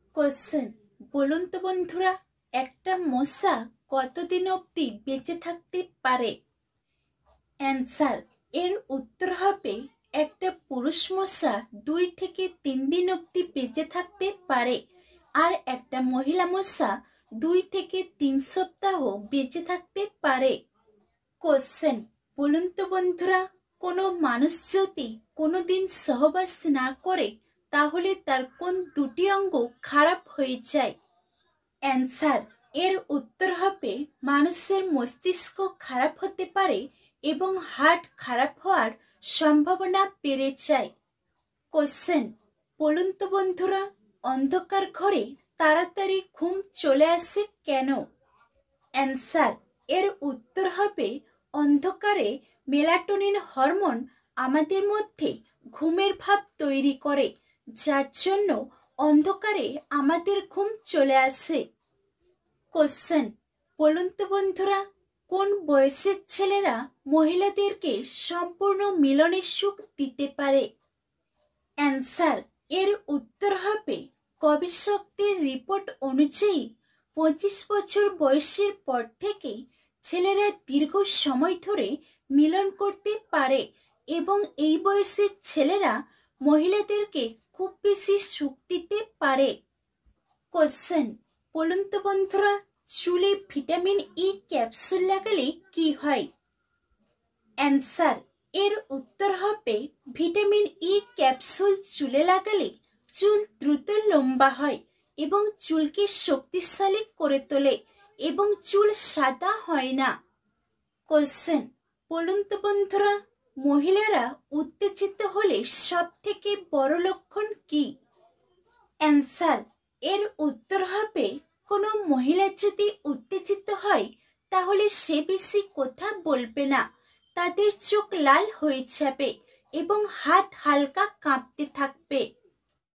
Question, বলুন তো বন্ধুরা, একটা মশা কতদিন অবধি বেঁচে থাকতে পারে? অ্যান্সার, এর উত্তর হবে একটা পুরুষ মশা 2 থেকে 3 দিন অবধি বেঁচে থাকতে পারে, আর একটা মহিলা মশা 2 থেকে 3 সপ্তাহ বেঁচে থাকতে পারে। কোশ্চেন, বলুন তো বন্ধুরা, কোনো মানুষ যদি কোনোদিন সহবাস না করে তাহলে তার কোন দুটি অঙ্গ খারাপ হয়ে যায়? অ্যান্সার, এর উত্তর হবে মানুষের মস্তিষ্ক খারাপ হতে পারে এবং হার্ট খারাপ হওয়ার সম্ভাবনা বেড়ে যায়। কোশ্চেন, বলুন তো বন্ধুরা, অন্ধকার ঘরে তাড়াতাড়ি ঘুম চলে আসে কেন? অ্যান্সার, এর উত্তর হবে অন্ধকারে মেলাটোনিন হরমোন আমাদের মধ্যে ঘুমের ভাব তৈরি করে, যার জন্য অন্ধকারে আমাদের ঘুম চলে আসে। কোশ্চেন, বলুন তো বন্ধুরা, কোন বয়সের ছেলেরা মহিলাদেরকে সম্পূর্ণ মিলনের সুখ দিতে পারে? অ্যান্সার, এর উত্তর হবে গবেষকদের রিপোর্ট অনুযায়ী 25 বছর বয়সের পর থেকে ছেলেরা দীর্ঘ সময় ধরে মিলন করতে পারে এবং এই বয়সের ছেলেরা মহিলাদেরকে খুব বেশি সুখ দিতে পারে। কোশ্চেন, বলুন তো বন্ধুরা, চুলে ভিটামিন ই ক্যাপসুল লাগালে কি হয়? অ্যান্সার, এর উত্তর হবে ভিটামিন ই ক্যাপসুল চুলে লাগালে চুল দ্রুত লম্বা হয় এবং চুলকে শক্তিশালী করে তোলে এবং চুল সাদা হয় না। কোশ্চেন, বলুন তো বন্ধুরা, মহিলারা উত্তেজিত হলে সব থেকে বড় লক্ষণ কি? অ্যান্সার, এর উত্তর হবে কোনো মহিলা যদি উত্তেজিত হয় তাহলে সে বেশি কথা বলবে না, তাদের চোখ লাল হয়ে যাবে এবং হাত হালকা কাঁপতে থাকবে।